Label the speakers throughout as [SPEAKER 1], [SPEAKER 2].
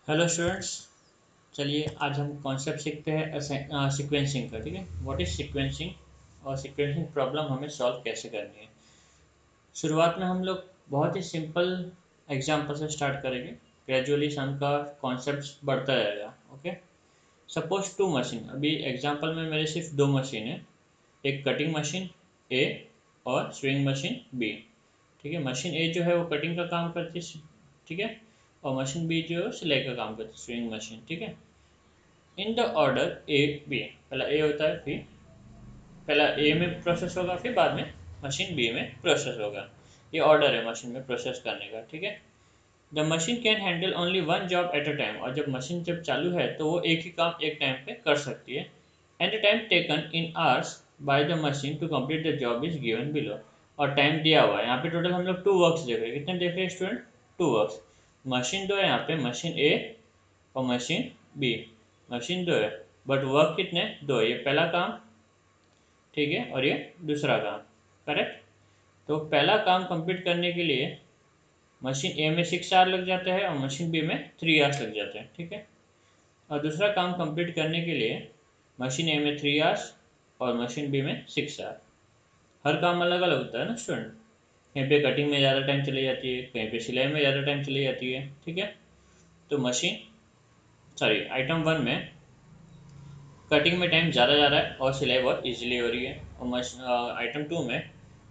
[SPEAKER 1] Hello students. चलिए आज हम कॉन्सेप्ट सीखते हैं सीक्वेंसिंग का। ठीक है, व्हाट इज सीक्वेंसिंग और सीक्वेंसिंग प्रॉब्लम हमें सॉल्व कैसे करनी है। शुरुआत में हम लोग बहुत ही सिंपल एग्जांपल से स्टार्ट करेंगे। ग्रेजुअली सम का कॉन्सेप्ट बढ़ता जाएगा। Okay, suppose two machine. अभी एग्जांपल में मेरे सिर्फ दो मशीन है, एक कटिंग मशीन ए और स्विंग मशीन बी। ठीक है, मशीन ए जो है वो कटिंग का काम करती है, ठीक है, और मशीन बी जो है सिलाई का काम करती है, स्विंग मशीन। ठीक है, in the order A B. पहला ए होता है, फिर पहला ए में प्रोसेस होगा, फिर बाद में मशीन बी में प्रोसेस होगा। ये ऑर्डर है मशीन में प्रोसेस करने का। ठीक है, the machine can handle only one job at a time. और जब मशीन जब चालू है तो वो एक ही काम एक टाइम पे कर सकती है। And the time taken in hours by the machine to complete the job is given below. और टाइम दिया हुआ है यहाँ पे। टोटल हम लोग टू वर्क्स देख रहे हैं। कितने देख रहे हैं स्टूडेंट? To works. मशीन दो है यहाँ पे, मशीन ए और मशीन बी। मशीन दो है बट वर्क कितने? दो। ये पहला काम, ठीक है, और ये दूसरा काम। करेक्ट। तो पहला काम कंप्लीट करने के लिए मशीन ए में 6 आवर लग जाता है और मशीन बी में 3 आवर्स लग जाते हैं। ठीक है, और दूसरा काम कंप्लीट करने के लिए मशीन ए में 3 आवर्स और मशीन बी में 6 आवर। हर काम अलग अलग होता है ना स्टूडेंट। कहीं पे कटिंग में ज़्यादा टाइम चली जाती है, कहीं पे सिलाई में ज़्यादा टाइम चली जाती है। ठीक है, तो मशीन सॉरी आइटम वन में कटिंग में टाइम ज़्यादा जा रहा है और सिलाई बहुत इजीली हो रही है। और आइटम टू में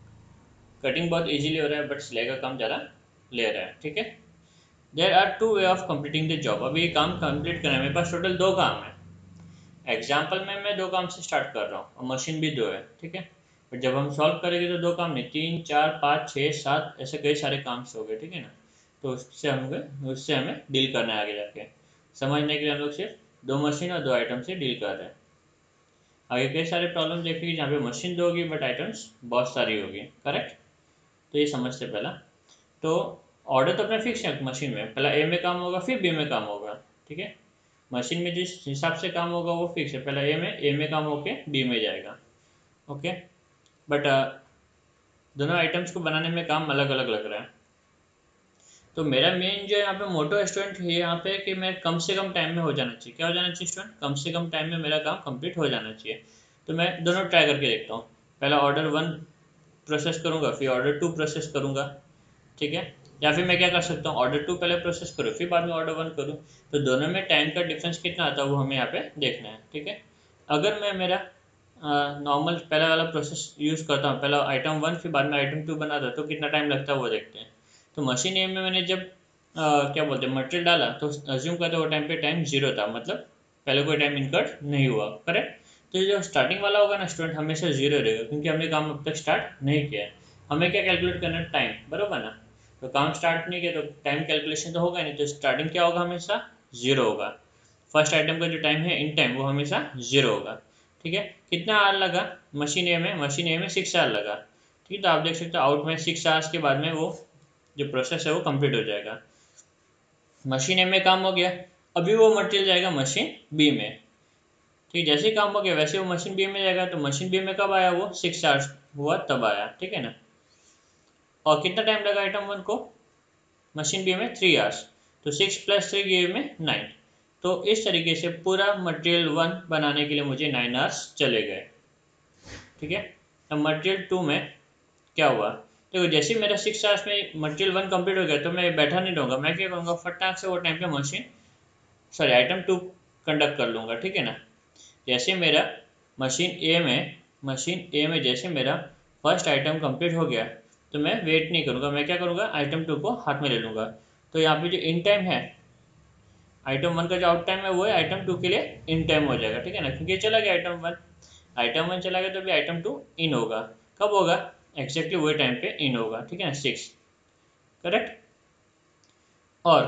[SPEAKER 1] कटिंग बहुत इजीली हो रहा है बट सिलाई का काम ज़्यादा ले रहा है। ठीक है, there are two way of completing the job. अभी ये काम कंप्लीट करना है, मेरे पास टोटल दो काम है। एग्जाम्पल में मैं दो काम से स्टार्ट कर रहा हूँ और मशीन भी दो है। ठीक है, बट जब हम सॉल्व करेंगे तो दो काम नहीं, 3 4 5 6 7 ऐसे कई सारे काम हो गए। ठीक है ना, तो उससे हमें डील करना है आगे जाके। समझने के लिए हम लोग सिर्फ दो मशीन और दो आइटम से डील कर रहे हैं। आगे कई सारे प्रॉब्लम देखेंगे जहाँ पे मशीन दो होगी बट आइटम्स बहुत सारी होगी। करेक्ट। तो ये समझते पहला। तो ऑर्डर तो अपना फिक्स है मशीन में, पहला ए में काम होगा फिर बी में काम होगा। ठीक है, मशीन में जिस हिसाब से काम होगा वो फिक्स है, पहला ए में काम होके बी में जाएगा। ओके, बट दोनों आइटम्स को बनाने में काम अलग अलग लग रहा है। तो मेरा मेन जो यहाँ पे मोटो स्टूडेंट है यहाँ पे कि मैं कम से कम टाइम में हो जाना चाहिए। क्या हो जाना चाहिए स्टूडेंट? कम से कम टाइम में मेरा काम कंप्लीट हो जाना चाहिए। तो मैं दोनों ट्राई करके देखता हूँ। पहला ऑर्डर वन प्रोसेस करूँगा, फिर ऑर्डर टू प्रोसेस करूँगा। ठीक है, या फिर मैं क्या कर सकता हूँ, ऑर्डर टू पहले प्रोसेस करूँ फिर बाद में ऑर्डर वन करूँ। तो दोनों में टाइम का डिफरेंस कितना आता है वो हमें यहाँ पे देखना है। ठीक है, अगर मैं मेरा नॉर्मल पहला वाला प्रोसेस यूज़ करता हूँ, पहला आइटम वन फिर बाद में आइटम टू बनाता हूँ, तो कितना टाइम लगता है वो देखते हैं। तो मशीन ए में मैंने जब क्या बोलते हैं मटेरियल डाला तो अज्यूम करते वो टाइम पे टाइम जीरो था, मतलब पहले कोई टाइम इनकट नहीं हुआ। करेक्ट। तो ये जो स्टार्टिंग वाला होगा ना स्टूडेंट, हमेशा जीरो रहेगा क्योंकि हमने काम अब तक स्टार्ट नहीं किया है। हमें क्या कैलकुलेट करना है? टाइम, बरोबर ना। तो काम स्टार्ट नहीं किया तो टाइम कैलकुलेशन तो होगा नहीं, तो स्टार्टिंग क्या होगा? हमेशा जीरो होगा। फर्स्ट आइटम का जो टाइम है इन टाइम वो हमेशा जीरो होगा। ठीक है, कितना आवर लगा मशीन ए में 6 आवर लगा। ठीक है, तो आप देख सकते हो आउट में 6 आवर्स के बाद में वो जो प्रोसेस है वो कंप्लीट हो जाएगा। मशीन ए में काम हो गया, अभी वो मटेरियल जाएगा मशीन बी में। ठीक, जैसे ही काम हो गया वैसे वो मशीन बी में जाएगा। तो मशीन बी में कब आया? वो 6 आवर्स हुआ तब आया। ठीक है ना, और कितना टाइम लगा आइटम वन को? मशीन बी में 3 आवर्स। तो 6 + 3 गिव में 9। तो इस तरीके से पूरा मटेरियल वन बनाने के लिए मुझे 9 आवर्स चले गए। ठीक है, अब मटेरियल टू में क्या हुआ? देखो जैसे ही मेरा 6 आवर्स में मटेरियल वन कंप्लीट हो गया तो मैं बैठा नहीं रहूँगा, मैं क्या करूँगा, फटाक से वो टाइम पे आइटम टू कंडक्ट कर लूँगा। ठीक है ना, जैसे मेरा मशीन ए में जैसे मेरा फर्स्ट आइटम कंप्लीट हो गया तो मैं वेट नहीं करूँगा, मैं क्या करूँगा, आइटम टू को हाथ में ले लूँगा। तो यहाँ पे जो इन टाइम है, आइटम वन का जो आउट टाइम है वो है आइटम टू के लिए इन टाइम हो जाएगा। ठीक है ना, क्योंकि चला गया आइटम वन चला गया तो भी आइटम टू इन होगा। कब होगा? एग्जैक्टली वही टाइम पे इन होगा। ठीक है ना, 6। करेक्ट। और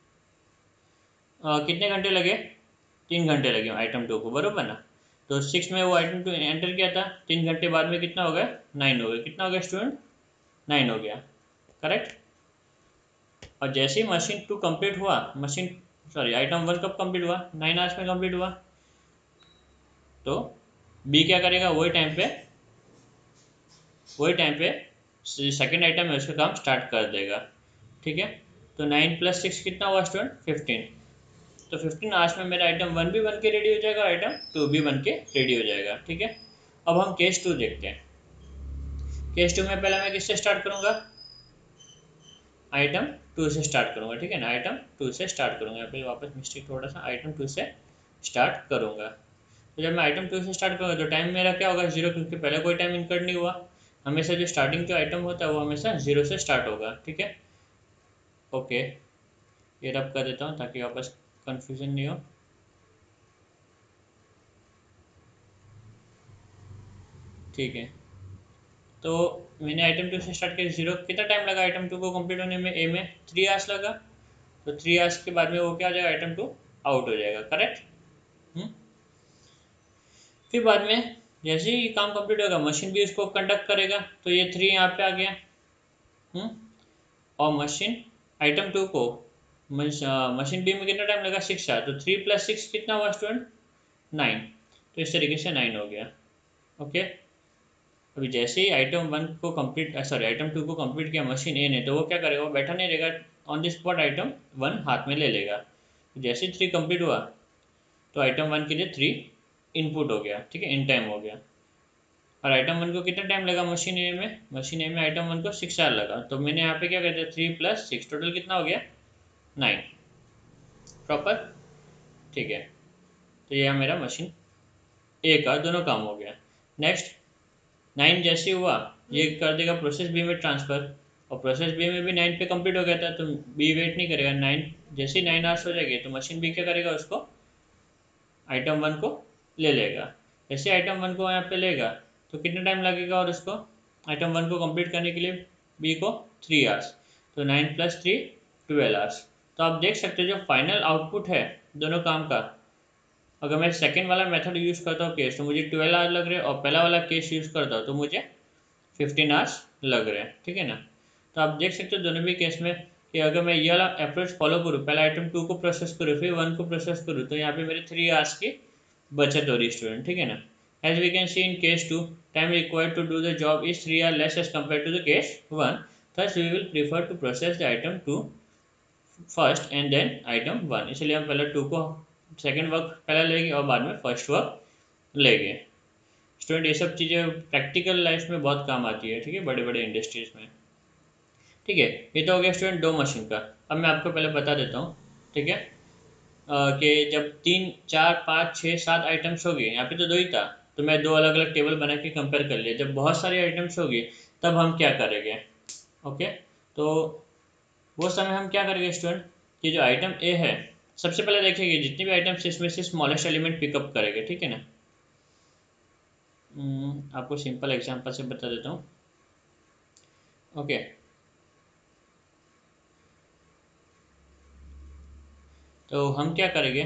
[SPEAKER 1] कितने घंटे लगे? 3 घंटे लगे आइटम टू को, बरोबर ना। तो 6 में वो आइटम टू एंटर किया था, 3 घंटे बाद में कितना हो गया? 9 हो गया। कितना हो गया स्टूडेंट? 9 हो गया। करेक्ट। और जैसे ही मशीन टू कंप्लीट हुआ, आइटम वन कब कंप्लीट हुआ? 9 आवर्स में कंप्लीट हुआ। तो बी क्या करेगा? वही टाइम पे सेकेंड आइटम है उसका काम स्टार्ट कर देगा। ठीक है, तो 9 + 6 कितना हुआ स्टूडेंट? 15। तो 15 आवर्स में मेरा आइटम 1 भी बन के रेडी हो जाएगा, आइटम 2 भी बन के रेडी हो जाएगा। ठीक है, अब हम केस 2 देखते हैं। केस 2 में पहले मैं किससे स्टार्ट करूंगा, आइटम 2 से स्टार्ट करूंगा। ठीक है ना, आइटम 2 से स्टार्ट करूंगा। यहाँ पे वापस मिस्टेक थोड़ा सा, आइटम 2 से स्टार्ट करूंगा। तो जब मैं आइटम 2 से स्टार्ट करूंगा तो टाइम मेरा क्या होगा, 0, क्योंकि पहले कोई टाइम इनकर्ड नहीं हुआ। हमेशा जो स्टार्टिंग जो आइटम होता है वो हमेशा 0 से स्टार्ट होगा। ठीक है, ओके, ये रब कर देता हूँ ताकि वापस कंफ्यूजन नहीं हो। ठीक है, तो मैंने आइटम 2 से स्टार्ट किया, 0 कितना टाइम लगा आइटम 2 को कंप्लीट होने में, ए में 3 आवर्स लगा। तो 3 आवर्स के बाद में वो क्या हो जाएगा, आइटम 2 आउट हो जाएगा। करेक्ट। फिर बाद में जैसे ही काम कंप्लीट होगा मशीन भी उसको कंडक्ट करेगा, तो ये 3 यहाँ पे आ गया। और मशीन आइटम 2 को मशीन बी में कितना टाइम लगा, 6 आवर। तो 3 + 6 कितना हुआ स्टूडेंट, 9। तो इस तरीके से 9 हो गया। ओके, अभी जैसे ही आइटम 1 को कंप्लीट आइटम 2 को कंप्लीट किया मशीन ए ने, तो वो क्या करेगा, वो बैठा नहीं रहेगा, ऑन द स्पॉट आइटम 1 हाथ में ले लेगा। तो जैसे ही 3 कंप्लीट हुआ तो आइटम 1 के लिए 3 इनपुट हो गया। ठीक है, इन टाइम हो गया। और आइटम 1 को कितना टाइम लगा मशीन ए में, मशीन ए में आइटम 1 को 6 आवर लगा। तो मैंने यहाँ पे क्या कहते हैं, 3 + 6 टोटल कितना हो गया, 9 प्रॉपर। ठीक है, तो यह मेरा मशीन ए का दोनों काम हो गया। नेक्स्ट 9 जैसे हुआ ये कर देगा प्रोसेस बी में ट्रांसफ़र, और प्रोसेस बी में भी 9 पे कंप्लीट हो गया था, तो बी वेट नहीं करेगा। 9 जैसे ही 9 आवर्स हो जाएगी तो मशीन बी क्या करेगा, उसको आइटम 1 को ले लेगा। जैसे आइटम 1 को यहाँ पे लेगा तो कितना टाइम लगेगा, और उसको आइटम 1 को कंप्लीट करने के लिए बी को 3 आवर्स। तो 9 + 3 12 आवर्स। तो आप देख सकते हो जो फाइनल आउटपुट है दोनों काम का, अगर मैं सेकेंड वाला मेथड यूज़ करता हूँ केस, तो मुझे 12 आवर लग रहे हैं, और पहला वाला केस यूज़ करता हूँ तो मुझे 15 आवर्स लग रहे हैं। ठीक है ना, तो आप देख सकते हो दोनों भी केस में कि अगर मैं ये वाला अप्रोच फॉलो करूँ, पहले आइटम 2 को प्रोसेस करूँ फिर 1 को प्रोसेस करूँ, तो यहाँ पे मेरे 3 आवर्स की बचत हो रही स्टूडेंट। ठीक है ना, as we can see in case 2 time required to do the job is 3 hour less as compare to the case 1, thus we will prefer to process the item 2 first and then item 1। इसलिए हम पहले 2 को second work पहले लेंगे और बाद में first work लेंगे। स्टूडेंट ये सब चीज़ें प्रैक्टिकल लाइफ में बहुत काम आती है। ठीक है, बड़े बड़े इंडस्ट्रीज में। ठीक है, ये तो हो गया स्टूडेंट 2 मशीन का। अब मैं आपको पहले बता देता हूँ। ठीक है, कि जब 3 4 5 6 7 आइटम्स हो गए, यहाँ पे तो 2 ही था, तो मैं 2 अलग अलग टेबल बना के कंपेयर कर लिया। जब बहुत सारी आइटम्स होगी तब हम क्या करेंगे। ओके, तो वो समय हम क्या करेंगे स्टूडेंट, कि जो आइटम ए है सबसे पहले देखेंगे जितनी भी आइटम्स इसमें से स्मॉलेस्ट एलिमेंट पिकअप करेंगे। ठीक है ना, आपको सिंपल एग्जांपल से बता देता हूँ। ओके, तो हम क्या करेंगे,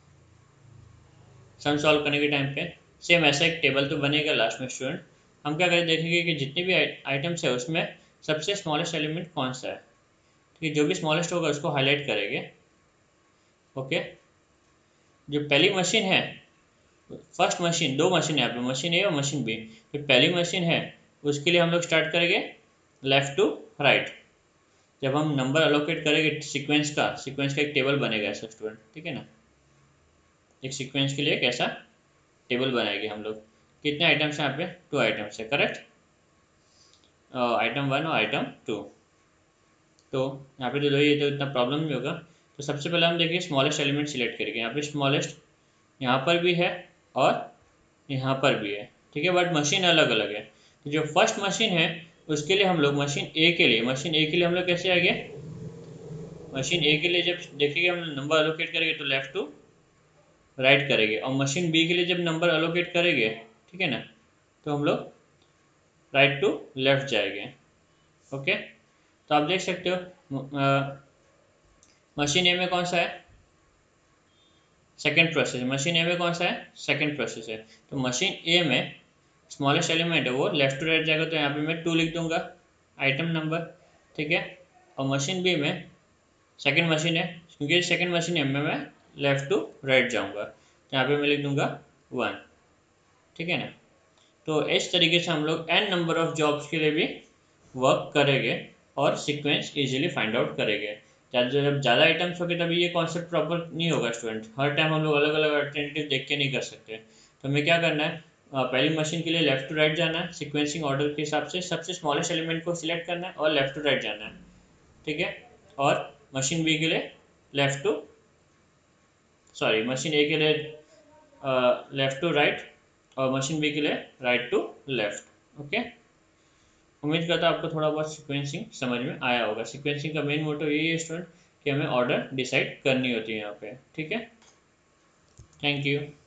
[SPEAKER 1] सम सॉल्व करने के टाइम पे सेम ऐसा एक टेबल तो बनेगा लास्ट में स्टूडेंट। हम क्या करें, देखेंगे कि जितने भी आइटम्स है उसमें सबसे स्मॉलेस्ट एलिमेंट कौन सा है। ठीक है, जो भी स्मॉलेस्ट होगा उसको हाईलाइट करेंगे। ओके, जो पहली मशीन है, फर्स्ट मशीन, 2 मशीन है यहाँ पे, मशीन ए और मशीन बी। जो पहली मशीन है उसके लिए हम लोग स्टार्ट करेंगे लेफ्ट टू राइट। जब हम नंबर अलोकेट करेंगे सीक्वेंस का एक टेबल बनेगा ऐसा स्टूडेंट। ठीक है ना, एक सीक्वेंस के लिए एक ऐसा टेबल बनाएंगे हम लोग। कितने आइटम्स हैं यहाँ पे, 2 आइटम्स है। करेक्ट, आइटम 1 और आइटम 2। तो यहाँ पे तो 2 ही है तो इतना प्रॉब्लम नहीं होगा। तो सबसे पहले हम देखिए स्मॉलेस्ट एलिमेंट सिलेक्ट करेंगे। यहाँ पे स्मॉलेस्ट यहाँ पर भी है और यहाँ पर भी है। ठीक है, बट मशीन अलग अलग है। तो जो फर्स्ट मशीन है उसके लिए हम लोग मशीन ए के लिए हम लोग कैसे आएंगे, मशीन ए के लिए जब देखेंगे हम नंबर अलोकेट करेंगे तो लेफ्ट टू राइट करेंगे, और मशीन बी के लिए जब नंबर अलोकेट करेंगे, ठीक है ना, तो हम लोग राइट टू लेफ्ट जाएंगे। ओके, तो आप देख सकते हो मशीन ए में कौन सा है, सेकेंड प्रोसेस। मशीन ए में कौन सा है, सेकेंड प्रोसेस है। तो मशीन ए में स्मॉलेस्ट एलिमेंट है वो लेफ्ट टू राइट जाएगा, तो यहाँ पे मैं 2 लिख दूंगा आइटम नंबर। ठीक है, और मशीन बी में सेकेंड मशीन है, क्योंकि सेकेंड मशीन है मैं लेफ्ट टू राइट जाऊँगा, तो यहाँ पे मैं लिख दूंगा 1। ठीक है ना, तो इस तरीके से हम लोग n नंबर ऑफ जॉब्स के लिए भी वर्क करेंगे और सीक्वेंस इजीली फाइंड आउट करेंगे। जब ज़्यादा आइटम्स होंगे तभी ये कॉन्सेप्ट प्रॉपर नहीं होगा स्टूडेंट। हर टाइम हम लोग अलग अलग अल्टरनेटिव देख के नहीं कर सकते। तो हमें क्या करना है, पहली मशीन के लिए लेफ्ट टू राइट जाना है, सीक्वेंसिंग ऑर्डर के हिसाब से सबसे स्मॉलेस्ट एलिमेंट को सिलेक्ट करना है और लेफ्ट टू राइट जाना है, ठीक है। और मशीन बी के लिए लेफ्ट टू मशीन ए के लिए लेफ्ट टू राइट और मशीन बी के लिए राइट टू लेफ्ट। ओके, उम्मीद करता हूँ आपको थोड़ा बहुत सीक्वेंसिंग समझ में आया होगा। सीक्वेंसिंग का मेन मोटिव यही है स्टूडेंट कि हमें ऑर्डर डिसाइड करनी होती है यहाँ पे, ठीक है। Thank you.